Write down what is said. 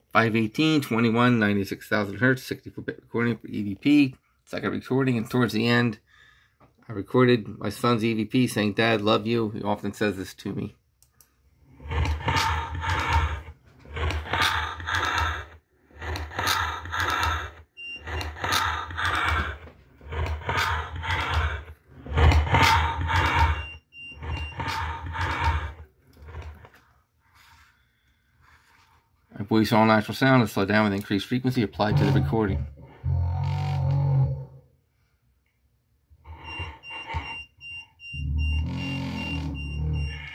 518, 21, 96,000 hertz, 64-bit recording for EVP. Second recording, and towards the end, I recorded my son's EVP saying, "Dad, love you." He often says this to me. My voice all natural sound is slowed down with increased frequency applied to the recording.